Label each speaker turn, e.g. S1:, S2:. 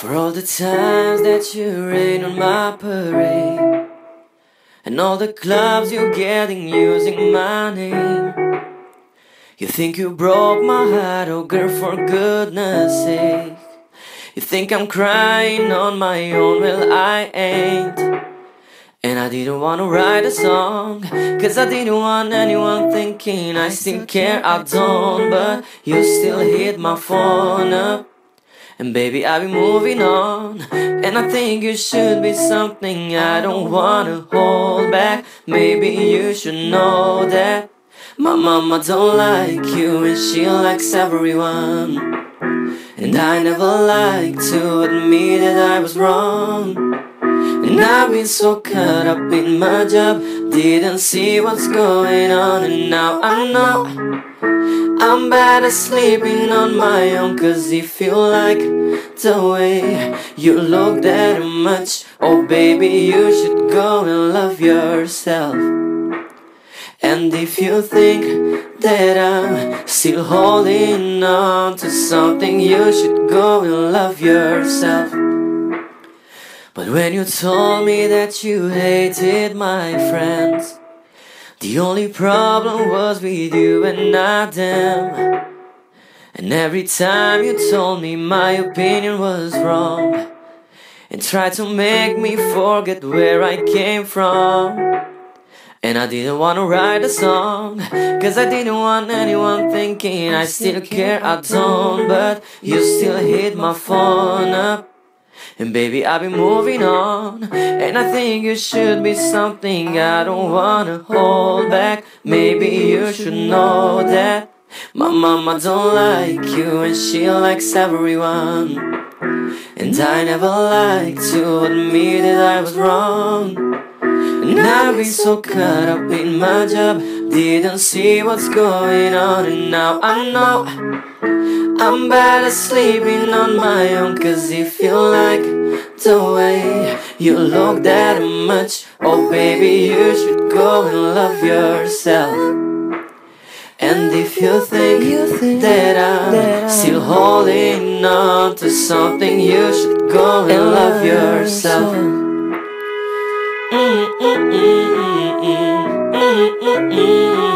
S1: For all the times that you rain on my parade, and all the clubs you're getting using my name. You think you broke my heart, oh girl, for goodness sake. You think I'm crying on my own, well I ain't. And I didn't wanna write a song, cause I didn't want anyone thinking I still care, I don't. But you still hit my phone up, and baby, I've been moving on. And I think you should be something I don't wanna hold back. Maybe you should know that my mama don't like you and she likes everyone. And I never like to admit that I was wrong. And I've been so caught up in my job, didn't see what's going on. And now I know I'm bad at sleeping on my own. Cause if you like the way you look that much, oh baby, you should go and love yourself. And if you think that I'm still holding on to something, you should go and love yourself. But when you told me that you hated my friends, the only problem was with you and not them. And every time you told me my opinion was wrong, and tried to make me forget where I came from. And I didn't wanna write a song, cause I didn't want anyone thinking I still care, I don't. But you still hit my phone up, and baby, I've been moving on. And I think you should be something I don't wanna hold back. Maybe you should know that my mama don't like you and she likes everyone. And I never like to admit that I was wrong. And I've been so caught up in my job, didn't see what's going on. And now I know I'm bad at sleeping on my own. Cause if you like the way you look that much, oh baby, you should go and love yourself. And if you think that I'm still holding on to something, you should go and love yourself. Mm-mm-mm-mm-mm-mm-mm-mm-mm.